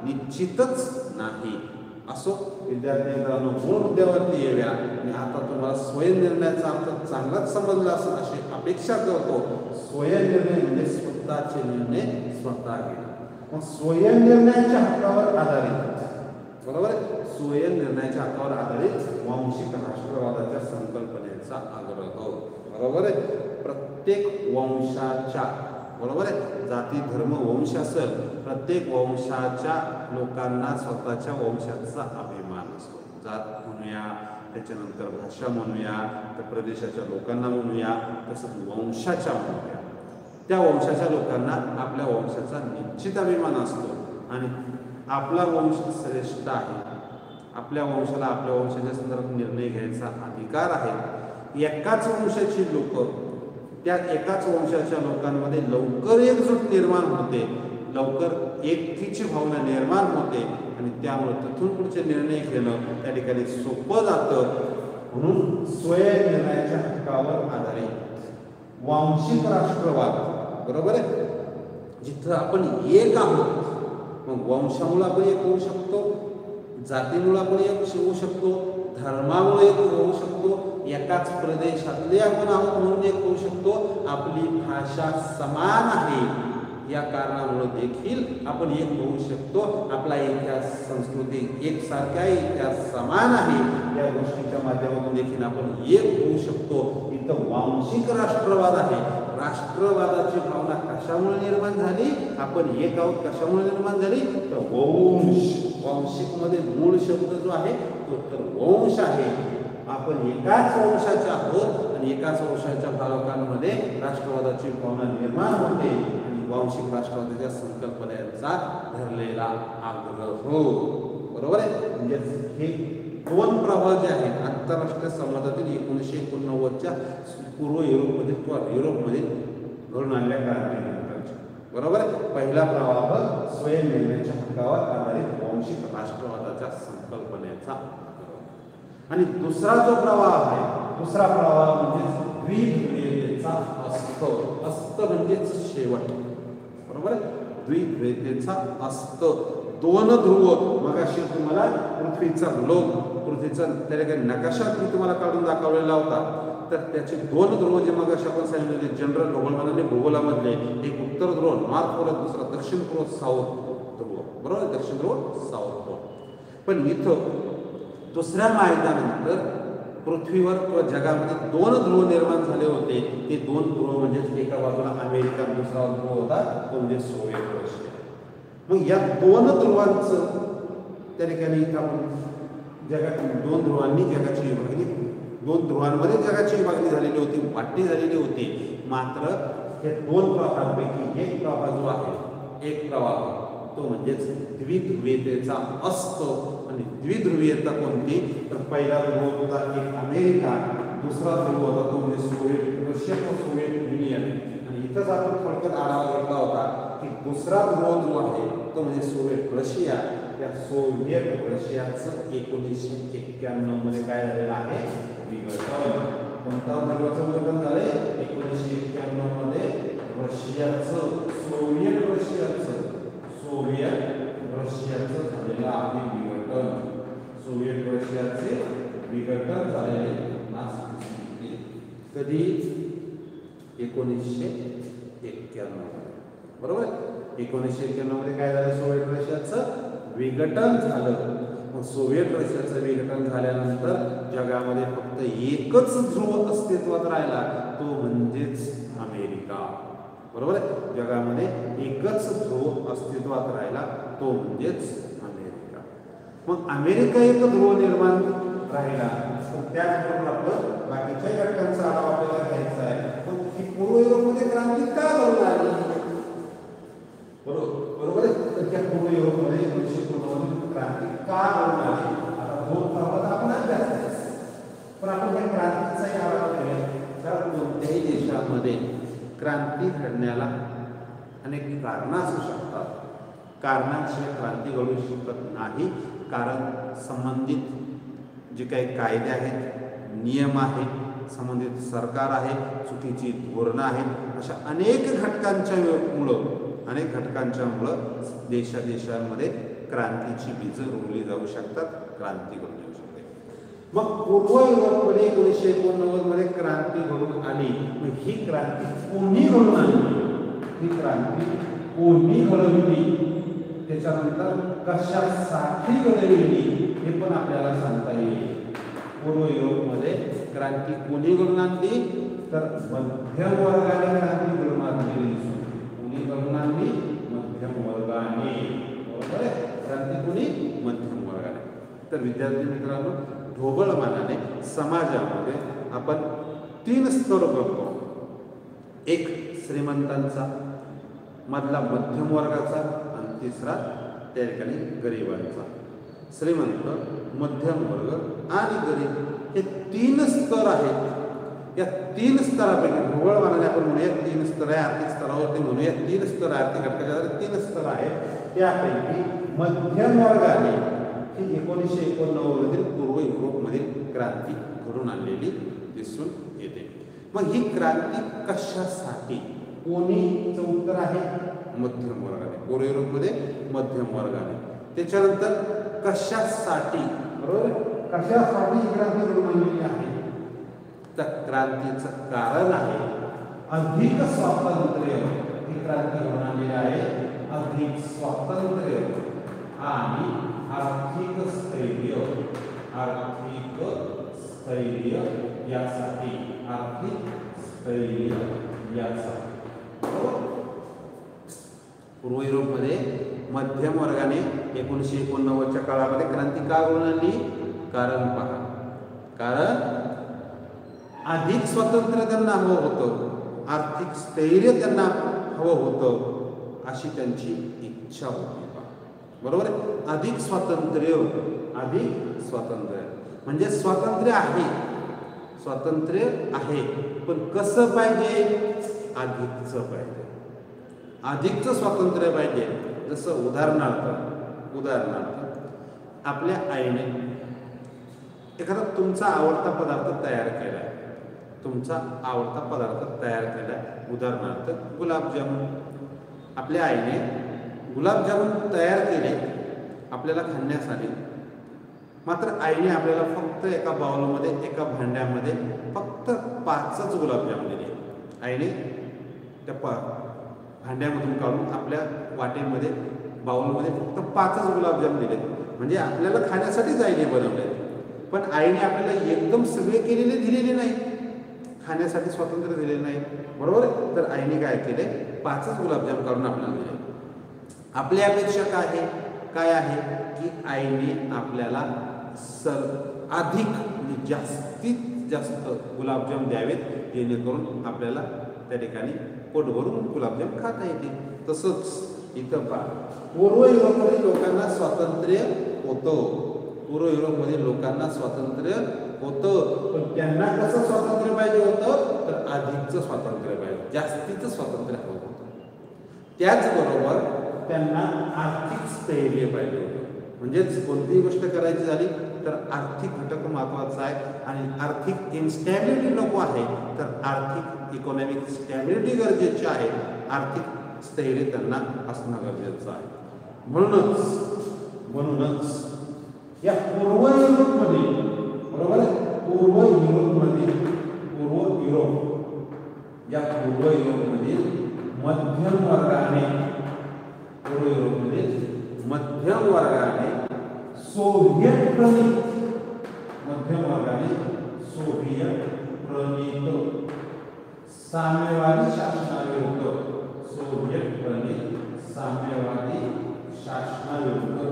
निश्चितच नाही. असो विद्यार्थी मित्रांनो, मूळ मुद्द्यावरती येऊया. आणि आता तुम्हाला स्वयंनिर्णयाचा अर्थ चांगलाच समजला असं अशी अपेक्षा करतो. स्वयंनिर्णय म्हणजे स्वतःचे निर्णय स्वतः घेणे. मग स्वयंनिर्णयाच्या हक्कावर आधारित, बरोबर, स्वयंनिर्णयाच्या हक्कावर आधारित वांशिक राष्ट्रवादाच्या संकल्पनेचा आग्रह. बरोबर आहे. प्रत्येक वंशाच्या, बरोबर आहे, जाती धर्म वंश असेल, प्रत्येक वंशाच्या लोकांना स्वतःच्या वंशाचा अभिमान असतो. जात म्हणूया, त्याच्यानंतर भाषा म्हणूया, त्या प्रदेशाच्या लोकांना म्हणूया, तसंच वंशाच्या म्हणूया. त्या वंशाच्या लोकांना आपल्या वंशाचा निश्चित अभिमान असतो आणि आपला वंश श्रेष्ठ आहे. आपल्या वंशाला आपल्या वंशाच्या संदर्भात निर्णय घ्यायचा अधिकार आहे. एकाच वंशाची लोक, त्या एकाच वंशाच्या लोकांमध्ये लवकर एकजूट निर्माण होते, लवकर एकतेची भावना निर्माण होते आणि त्यामुळे तिथून पुढचे निर्णय घेणं त्या ठिकाणी सोपं जातं. म्हणून स्वयंनिर्णयाच्या हक्कावर आधारित वांशिक राष्ट्रवाद, बरोबर आहे, जिथं आपण एक आहोत. मग वंशामुळे आपण एक होऊ शकतो, जातीमुळे आपण एक होऊ शकतो, धर्मामुळे एक होऊ शकतो, एकाच प्रदेशातले आपण आहोत म्हणून एक होऊ शकतो, आपली भाषा समान आहे या कारणामुळे देखील आपण एक होऊ शकतो, आपला इतिहास संस्कृती एकसारखा आहे, इतिहास समान आहे या गोष्टीच्या माध्यमातून देखील आपण एक होऊ शकतो. इथं वांशिक राष्ट्रवाद आहे. राष्ट्रवादाची भावना कशामुळे निर्माण झाली, आपण एक आहोत कशामुळे निर्माण झाली, तर वंश. वांशिक मध्ये मूळ शब्द जो आहे तो तर वंश आहे. आपण एकाच वंशाचे आहोत आणि एकाच वंशाच्या भावकांमध्ये राष्ट्रवादाची भावना निर्माण होते आणि वांशिक राष्ट्रवादाच्या संकल्पनेचा धरलेला आग्रह हो. बरोबर आहे. म्हणजे हे दोन प्रवाह जे आहेत आंतरराष्ट्रीय संवादातील 1989च्या पूर्व युरोपमध्ये किंवा युरोपमध्ये घडून आणल्या क्रांतीनंतरच्या. बरोबर आहे. पहिला प्रवाह स्वयंनिर्णयाच्या हक्कावर आधारित वांशिक राष्ट्रवादाच्या संकल्पनेचा आणि दुसरा जो प्रवाह आहे, दुसरा प्रवाह म्हणजे द्विध्रुवीयतेचा अस्त. अस्त म्हणजेच शेवट. बरोबर आहे. द्विध्रुवीयतेचा अस्त. दोन ध्रुव. मगाशी तुम्हाला पृथ्वीचा ग्लोब, पृथ्वीचा त्या काही नकाशा तुम्हाला काढून दाखवलेला होता, तर त्याचे दोन ध्रुव जे मगाशी आपण सांगितले जनरल भूगोलमध्ये भूगोलामधले, एक उत्तर ध्रुव नॉर्थ पोल, दुसरा दक्षिण ध्रुव साऊथ ध्रुव. बरोबर. दक्षिण ध्रुव साऊथ पोल. पण इथं दुसऱ्या महायुद्धानंतर पृथ्वीवर किंवा जगामध्ये दोन ध्रुव निर्माण झाले होते. ते दोन ध्रुव म्हणजे एका बाजूला अमेरिका, दुसरा ध्रुव होता तो म्हणजे सोव्हिएट रशिया. मग या दोन ध्रुवांचं त्या ठिकाणी आपण जगात दोन ध्रुवांनी जगाची विभागणी, दोन ध्रुवांमध्ये जगाची विभागणी झालेली होती, वाटणी झालेली होती. मात्र हे दोन प्रवाहांपैकी एक प्रवाह जो आहे, एक प्रवाह तो म्हणजेच द्विध्रुवीयतेचा असतो. आणि द्विध्रुवीयता कोणती, तर पहिला ध्रुव होता एक अमेरिका, दुसरा ध्रुव होता तो म्हणजे सोव्हिएट रशिया व सोव्हिएट युनियन. आणि इथंच आपण थोडक्यात आढावा घेतला होता की दुसरा ध्रुव जो आहे तो म्हणजे सोव्हिएट रशिया. त्या सोव्हिएट रशियाचं 1991 मध्ये काय झालेलं आहे, विघटन. कोणता ध्रुवाचं विघटन झाले, 1991 मध्ये रशियाचं, सोव्हिएट रशियाचं झालेलं आहे विघटन. सोव्हिएट रशियाचे विघटन झालेले कधी, 1991. बरोबर. 1991 मध्ये काय झालं, सोव्हिएट रशियाचं विघटन झालं. मग सोव्हिएट रशियाचं विघटन झाल्यानंतर जगामध्ये फक्त एकच ध्रुव अस्तित्वात राहिला, तो म्हणजेच अमेरिका. बरोबर आहे. जगामध्ये एकच ध्रुव अस्तित्वात राहिला, तो म्हणजेच अमेरिका. मग अमेरिका एक ध्रुव निर्माण राहिला, तर त्याचबरोबर आपण बाकीच्या घटकांचा आढावा आपल्याला घ्यायचा आहे. पण ही पूर्व युरोपमध्ये क्रांती का घडून आली, बरोबर आहे. तर त्या पूर्व युरोपमध्ये 1990 क्रांती का घडून आली, आता दोन प्रवाहात आपण अभ्यास, पण आपण या क्रांतीचाही आढावा घेऊया. तर कोणत्याही देशामध्ये क्रांती घडण्याला अनेक कारणं असू शकतात. कारणांशिवाय क्रांती घडू शकत नाही. कारण संबंधित जे काही कायदे आहेत, नियम आहेत, संबंधित सरकार आहे, चुकीची धोरणं आहेत, अशा अनेक घटकांच्यामुळं देशांमध्ये क्रांतीची बीजं रोवली जाऊ शकतात, क्रांती घडून येऊ शकते. मग पूर्व युरोपमध्ये 1989 मध्ये क्रांती घडून आली. मग ही क्रांती कोणी घडून आली, ही क्रांती कोणी घडवली, त्याच्यानंतर कशासाठी घडवली हे पण आपल्याला सांगता येईल. पूर्व युरोपमध्ये क्रांती कोणी घडून आणली, तर मध्यम वर्गाने क्रांती घडून आणली. कोणी घडून आणली, मध्यम वर्गाने. बरोबर आहे. क्रांती कोणी, मध्यम वर्गाने. तर विद्यार्थी मित्रांनो, ढोबळमानाने समाजामध्ये आपण 3 स्तर बघतो. एक श्रीमंतांचा, मधला मध्यम वर्गाचा आणि तिसरा त्या ठिकाणी गरिबांचा. श्रीमंत, मध्यम वर्ग आणि गरीब हे 3 स्तर आहेत. या 3 स्तरापैकी ढोबळमानाने आपण म्हणूया 3 स्तर आहे. आर्थिक स्तरावरती म्हणूया 3 स्तर, आर्थिक घटकाच्या 3 स्तर आहेत. त्यापैकी मध्यम वर्गाने 1989 मधील पूर्व युरोपमधील क्रांती घडून आणलेली दिसून येते. मग ही क्रांती कशासाठी, कोणीचं उत्तर आहे मध्यम वर्गाने. पूर्व युरोपमध्ये मध्यम वर्गाने. त्याच्यानंतर कशासाठी, बरोबर, कशासाठी ही क्रांती घडून आणलेली आहे? तर क्रांतीचं कारण आहे अधिक स्वातंत्र्य. ही क्रांती घडून आणलेली आहे अधिक स्वातंत्र्य आणि आर्थिक स्थैर्य. आर्थिक स्थैर्य यासाठी. आर्थिक स्थैर्य यासाठी. पूर्व युरोपमध्ये मध्यम वर्गाने 1989च्या काळामध्ये क्रांती का घडून आणली? कारण पहा, कारण अधिक स्वातंत्र्य त्यांना हवं होतं, आर्थिक स्थैर्य त्यांना हवं होतं, अशी त्यांची इच्छा होती. बरोबर आहे? अधिक स्वातंत्र्य. अधिक स्वातंत्र्य म्हणजे स्वातंत्र्य आहे, स्वातंत्र्य आहे, पण कसं पाहिजे? अधिकचं पाहिजे. अधिकचं स्वातंत्र्य पाहिजे. जसं उदाहरणार्थ आपल्या आईने एखादा तुमचा आवडता पदार्थ तयार केला. तुमचा आवडता पदार्थ तयार केला, उदाहरणार्थ गुलाबजामुन. आपल्या आईने गुलाबजामुन तयार केले आपल्याला खाण्यासाठी. मात्र आईने आपल्याला फक्त एका बाउलमध्ये, एका भांड्यामध्ये फक्त 5च गुलाबजामुन दिले. आईने त्या भांड्यामधून काढून आपल्या वाटेमध्ये, बाउलमध्ये फक्त 5च गुलाबजाम दिले. म्हणजे आपल्याला खाण्यासाठीच आईने बनवले, पण आईने आपल्याला एकदम सगळे केलेले दिलेले नाही, खाण्यासाठी स्वातंत्र्य दिलेले नाही. बरोबर? तर आईने काय केले? 5च गुलाबजाम काढून आपल्याला दिले. आपली अपेक्षा काय आहे की आईने आपल्याला अधिक जास्तीत जास्त गुलाबजाम द्यावेत, जेणेकरून आपल्याला त्या ठिकाणी पोट भरून गुलाबजाम खाता येते. तसंच इथं पहा, पूर्व युरोपमध्ये लोकांना स्वातंत्र्य होतं. पूर्व युरोपमध्ये लोकांना स्वातंत्र्य होतं, पण त्यांना कसं स्वातंत्र्य पाहिजे होतं? तर अधिकचं स्वातंत्र्य पाहिजे, जास्तीचं स्वातंत्र्य हवं होतं. त्याचबरोबर त्यांना आर्थिक स्थैर्य पाहिजे होतं. म्हणजेच कोणतीही गोष्ट करायची झाली तर आर्थिक घटक महत्त्वाचा आहे, आणि आर्थिक इन्स्टॅबिलिटी नको आहे, तर आर्थिक इकॉनॉमिक स्टॅबिलिटी गरजेची आहे. आर्थिक स्थैर्य त्यांना असणं गरजेचं आहे. म्हणूनच या पूर्व युरोपमध्ये, बरोबर आहे, पूर्व युरोपमध्ये मध्यम वर्गाने सोव्हिएट प्रणित साम्यवादी शासनाविरुद्ध, सोव्हिएट प्रणित साम्यवादी शासनाविरुद्ध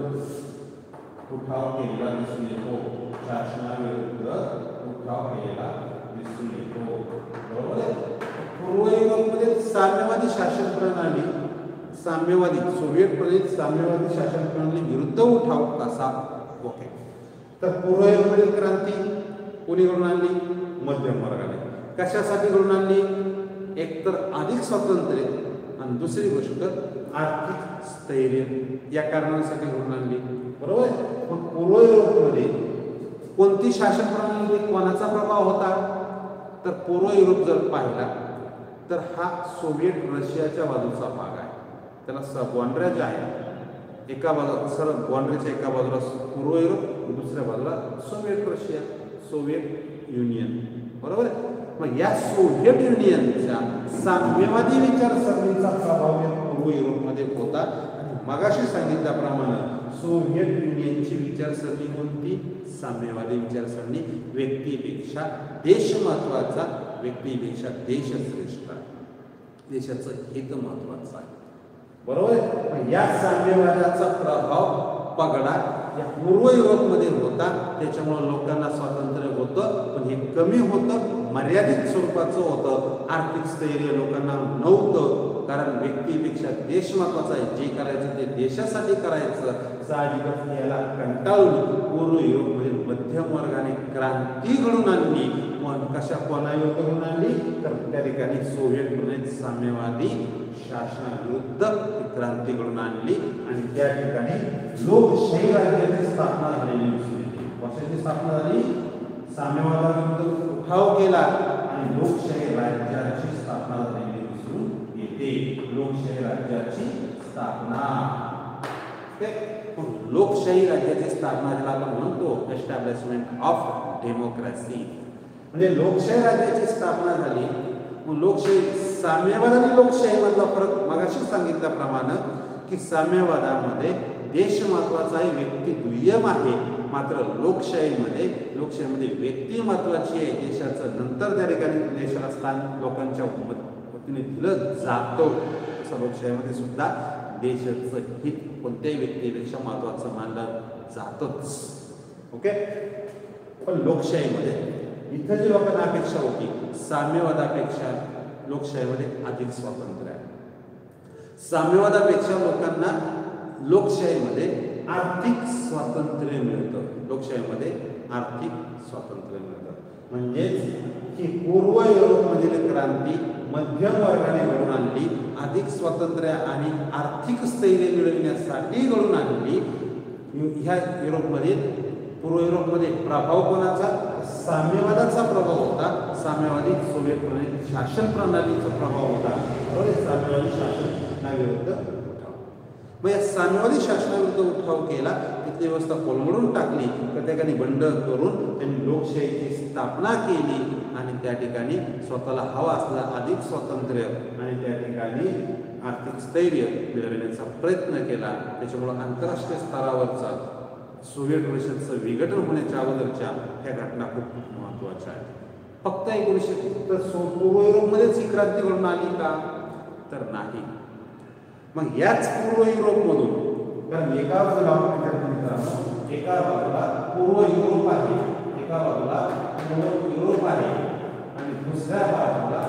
उठाव केलेला दिसून येतो. शासनाविरुद्ध उठाव केलेला दिसून येतो. बरोबर आहे? पूर्व युरोपमध्ये साम्यवादी शासन प्रणाली, सोव्हिएट प्रणित साम्यवादी शासन प्रणाली विरुद्ध उठाव कसा? ओके. तर पूर्व युरोपमधील क्रांती कोणी घडून आणली? मध्यम वर्गाने. कशासाठी घडून आणली? एक तर अधिक स्वातंत्र्य, आणि दुसरी गोष्ट आर्थिक स्थैर्य, या कारणासाठी घडून आणली. बरोबर आहे? पण पूर्व युरोपमध्ये कोणती शासन प्रणाली, कोणाचा प्रभाव होता? तर पूर्व युरोप जर पाहिला तर हा सोव्हिएट रशियाच्या बाजूचा भाग आहे. त्याला बॉन्ड्र्या ज्या आहेत, एका बाजूला सरळ बॉन्ड्रीच्या एका बाजूला पूर्व युरोप, दुसऱ्या बाजूला सोव्हिएट रशिया, सोव्हिएट युनियन. बरोबर आहे? मग या सोव्हिएट युनियनच्या साम्यवादी विचारसरणीचा प्रभाव या पूर्व युरोपमध्ये होता. आणि मगाशी सांगितल्याप्रमाणे सोव्हिएट युनियनची विचारसरणी कोणती? साम्यवादी विचारसरणी. व्यक्तीपेक्षा देश महत्वाचा, व्यक्तीपेक्षा देश श्रेष्ठ, देशाचं हित महत्वाचं आहे. बरोबर? या साम्यवादाचा प्रभाव पगडा या पूर्व युरोपमध्ये होता. त्याच्यामुळे लोकांना स्वातंत्र्य होतं, पण हे कमी होतं, मर्यादित स्वरूपाचं होतं. आर्थिक स्थैर्य लोकांना नव्हतं, कारण व्यक्तीपेक्षा देश महत्वाचा आहे. जे करायचं ते देशासाठी करायचं. साहजिकच याला कंटाळून पूर्व युरोपमधील मध्यम वर्गाने क्रांती घडून आणली. पण कोणाविरुद्ध घडून आणली? तर त्या ठिकाणी सोव्हिएट प्रणित साम्यवादी शासनाविरुद्ध क्रांती घडून आणली, आणि त्या ठिकाणी लोकशाही राज्याची स्थापना झालेली दिसून येते. कशाची स्थापना झाली? साम्यवादाविरुद्ध उठाव केला आणि लोकशाही राज्याची स्थापना झालेली दिसून येते. लोकशाही राज्याची स्थापना. ओके. मग लोकशाही राज्याची स्थापना ज्याला आपण म्हणतो एस्टॅब्लिशमेंट ऑफ डेमोक्रेसी, म्हणजे लोकशाही राज्याची स्थापना झाली. मग लोकशाही, साम्यवाद आणि लोकशाही मधला फरक मगाशी सांगितल्याप्रमाणे की साम्यवादामध्ये देश महत्वाचा आहे, व्यक्ती दुय्यम आहे. मात्र लोकशाहीमध्ये व्यक्ती महत्वाची आहे, देशाचं नंतर त्या ठिकाणी देशाला स्थान लोकांच्या वतीने दिलं जातं. तसं लोकशाहीमध्ये सुद्धा देशाचं हित कोणत्याही व्यक्तीपेक्षा महत्वाचं मानलं जातंच. ओके. पण लोकशाहीमध्ये इथं जी लोकांना अपेक्षा होती साम्यवादापेक्षा लोकशाहीमध्ये अधिक स्वातंत्र्य आहे. साम्यवादापेक्षा लोकांना लोकशाहीमध्ये आर्थिक स्वातंत्र्य मिळतं. लोकशाहीमध्ये आर्थिक स्वातंत्र्य मिळतं. म्हणजेच की पूर्व युरोपमधील क्रांती मध्यम वर्गाने घडून आणली, अधिक स्वातंत्र्य आणि आर्थिक स्थैर्य मिळविण्यासाठी घडून आणली. ह्या युरोपमध्ये, पूर्व युरोपमध्ये प्रभाव कोणाचा? साम्यवादाचा प्रभाव होता. साम्यवादी सोव्हिएट शासन प्रणालीचा प्रभाव होता. साम्यवादी शासनाविरुद्ध उठाव. मग या साम्यवादी शासनाविरुद्ध उठाव केला, तिथली व्यवस्था कोलमडून टाकली, तर त्या ठिकाणी बंड करून त्यांनी लोकशाहीची स्थापना केली आणि त्या ठिकाणी स्वतःला हवा असलेलं अधिक स्वातंत्र्य आणि त्या ठिकाणी आर्थिक स्थैर्य मिळवण्याचा प्रयत्न केला. त्याच्यामुळे आंतरराष्ट्रीय स्तरावरचा सोव्हिएट रशियाचं विघटन होण्याच्या अगोदरच्या ह्या घटना खूप महत्त्वाच्या आहेत. फक्त 1970 पूर्व युरोपमध्येच ही क्रांती घडून आली का? तर नाही. मग याच पूर्व युरोपमधून, कारण एका बाजूला एका बाजूला पूर्व युरोप आहे, एका बाजूला पूर्व युरोप आहे आणि दुसऱ्या बाजूला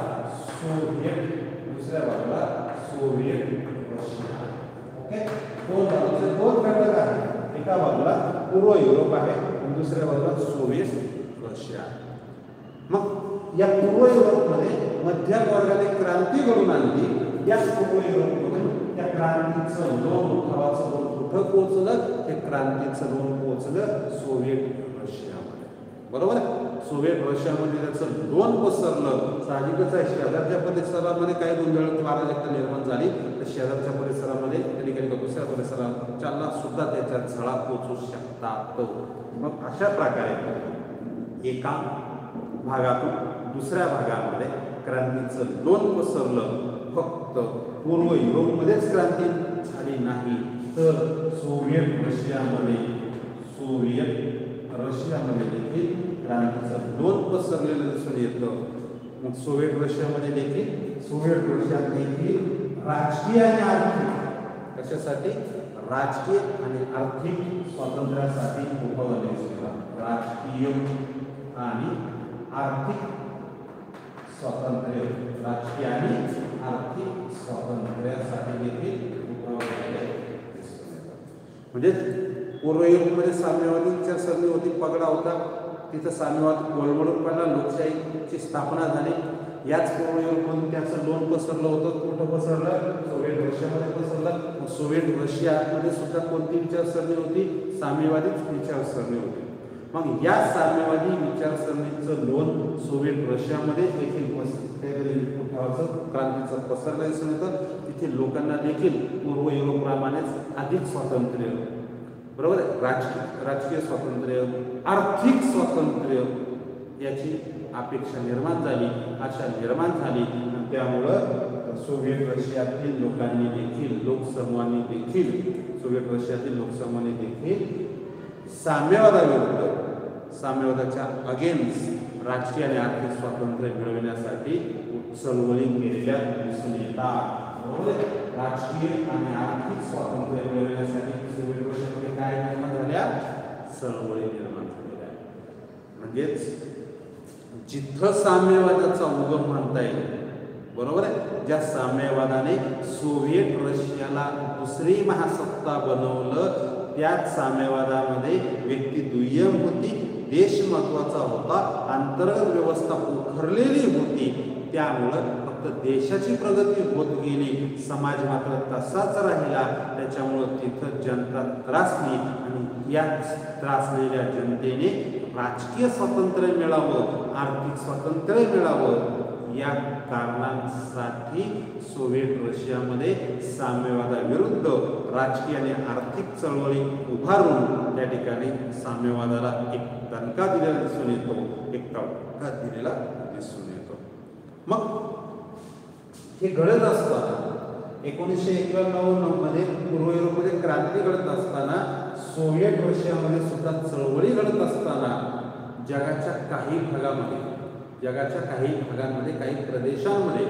सोव्हिएट रशिया. ओके. दोन घटक आहेत. एका बाजूला पूर्व युरोप आहे आणि दुसऱ्या बाजूला सोव्हिएट रशिया. मग या पूर्व युरोपमध्ये मध्यम वर्गाने क्रांती घडून आणली. या पूर्व युरोपमधून त्या क्रांतीचं लोन, उठावाचं लोन कुठं पोहोचलं? ते क्रांतीचं लोन पोहोचलं सोव्हिएट रशियामध्ये. बरोबर आहे. सोव्हिएट रशियामध्ये त्याचं लोन पसरलं. साहजिकच आहे, शेजारच्या परिसरामध्ये काही गोंधळ वाराजकता निर्माण झाली तर शेजारच्या परिसरामध्ये त्या ठिकाणी दुसऱ्या परिसराला सुद्धा त्याच्या झळा पोचू शकतात. मग अशा प्रकारे एका भागातून दुसऱ्या भागामध्ये क्रांतीचं लोन पसरलं. फक्त पूर्व युरोपमध्येच क्रांती झाली नाही, तर सोव्हिएट रशियामध्ये देखील क्रांतीचं लोन पसरलेलं दिसून येतं. मग सोव्हिएट रशियात देखील राजकीय आणि आर्थिक, कशासाठी? राजकीय आणि आर्थिक स्वातंत्र्यासाठी उठाव झाले. राजकीय आणि आर्थिक स्वातंत्र्य, राजकीय आणि आर्थिक स्वातंत्र्यासाठी देखील उठाव झाले. म्हणजे पूर्व युरोपमध्ये साम्यवादी विचारसरणी होती, पगडा होता. तिथं साम्यवाद कोलमडून पडला, लोकशाहीची स्थापना झाली. याच पूर्व युरोपमधून त्याचं लोन पसरलं होतं. कुठं पसरलं? सोव्हिएट रशियामध्ये पसरलं. सोव्हिएट रशियामध्ये सुद्धा कोणती विचारसरणी होती? साम्यवादीच विचारसरणी होती. मग या साम्यवादी विचारसरणीचं लोन सोव्हिएट रशियामध्ये देखील क्रांतीचं पसरलं दिसून येतं. तिथे लोकांना देखील पूर्व युरोपप्रमाणेच अधिक स्वातंत्र्य, बरोबर, राजकीय स्वातंत्र्य, आर्थिक स्वातंत्र्य याची अपेक्षा निर्माण झाली. आशा निर्माण झाली आणि त्यामुळं सोव्हिएट रशियातील लोकांनी देखील, लोकसमूहांनी देखील, सोव्हिएट रशियातील लोकसमूहांनी देखील साम्यवादाच्या अगेन्स्ट राजकीय आणि आर्थिक स्वातंत्र्य मिळवण्यासाठी चळवळी केलेल्या दिसून येतात. राजकीय आणि आर्थिक स्वातंत्र्य मिळवण्यासाठी सोव्हिएट रशियामध्ये काय निर्माण झाल्या? चळवळी निर्माण झालेल्या. म्हणजेच जिथं साम्यवादाचा उगम म्हणता येईल, बरोबर आहे, ज्या साम्यवादाने सोव्हिएट रशियाला दुसरी महासत्ता बनवलं, त्याच साम्यवादामध्ये व्यक्ती दुय्यम होती, देश महत्वाचा होता, अंतर्गत व्यवस्था उखरलेली होती. त्यामुळं फक्त देशाची प्रगती होत गेली, समाज मात्र तसाच राहिला. त्याच्यामुळं तिथं जनता त्रासली आणि या त्रासलेल्या जनतेने राजकीय स्वातंत्र्य मिळावं, आर्थिक स्वातंत्र्य मिळावं, या कारणांसाठी सोव्हिएट रशियामध्ये साम्यवादाविरुद्ध राजकीय आणि आर्थिक चळवळी उभारून त्या ठिकाणी साम्यवादाला एक दणका दिलेला दिसून येतो, एक तडका दिलेला दिसून येतो. मग हे घडत असताना 1991 मध्ये पूर्व युरोपमध्ये क्रांती घडत असताना, सोव्हिएट रशियामध्ये सुद्धा चळवळी घडत असताना जगाच्या काही भागांमध्ये, काही प्रदेशांमध्ये,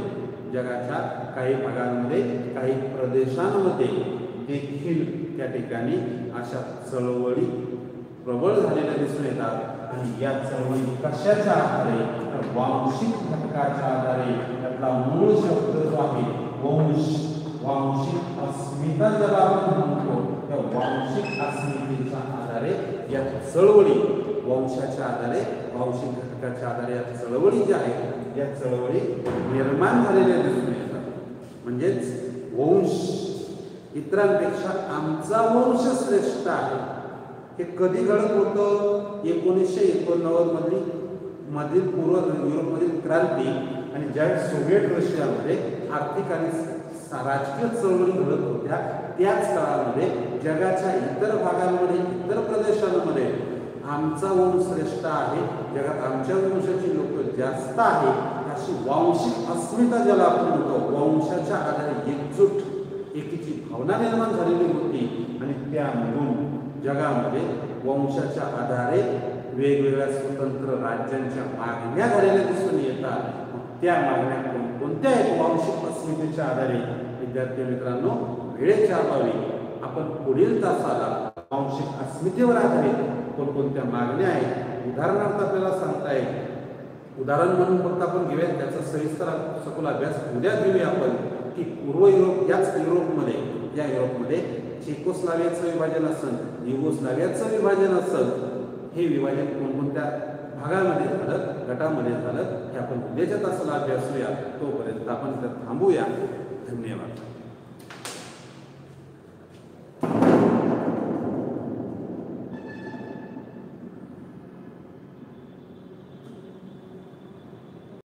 काही प्रदेशांमध्ये देखील त्या ठिकाणी अशा चळवळी प्रबळ झालेल्या दिसून येतात. आणि या चळवळी कशाच्या आधारे, तर वांशिक घटकाच्या आधारे. त्यातला मूळ शब्द जो आहे वांशिक अस्मिता ज्याला आपण म्हणतो, त्या वांशिक अस्मितेच्या आधारे या चळवळी, वंशाच्या आधारे, वांशिक घटकाच्या आधारे या चळवळी ज्या आहेत, या चळवळी निर्माण झालेल्या दिसून येतात. म्हणजेच वंश, इतरांपेक्षा आमचा वंश श्रेष्ठ आहे. हे कधी घडत होतं? 1989 मधील पूर्व युरोपमधील क्रांती आणि ज्या सोव्हिएट रशियामध्ये आर्थिक आणि राजकीय चळवळी घडत होत्या, त्याच काळामध्ये जगाच्या इतर भागांमध्ये, इतर प्रदेशांमध्ये आमचा वंश श्रेष्ठ आहे, जगात आमच्या वंशाची लोक जास्त आहे, अशी वांशिक अस्मिता ज्याला आपण म्हणतो, वंशाच्या आधारे एकजूट, एकीची भावना निर्माण झालेली होती. आणि त्यामधून जगामध्ये वंशाच्या आधारे वेगवेगळ्या स्वतंत्र राज्यांच्या मागण्या झालेल्या दिसून येतात. त्या मागण्या कोणत्या आहेत? वांशिक अस्मितेच्या आधारे. विद्यार्थी मित्रांनो, वेळेच्या अभावी आपण पुढील तासाला वांशिक अस्मितेवर आधारित कोणकोणत्या मागण्या आहेत उदाहरणार्थ आपल्याला सांगता येईल. उदाहरण म्हणून फक्त आपण घेऊया, त्याचा सविस्तर सखोल अभ्यास उद्या घेऊया आपण, की पूर्व युरोप, याच युरोपमध्ये, या युरोपमध्ये चेकोस्लावियाचं विभाजन असेल, युगोस्लावियाचं विभाजन असेल, हे विभाजन कोणकोणत्या भागामध्ये झालं, गटामध्ये झालं, हे आपण उद्याच्या तासाला अभ्यासूया. तोपर्यंत आपण थांबूया. धन्यवाद.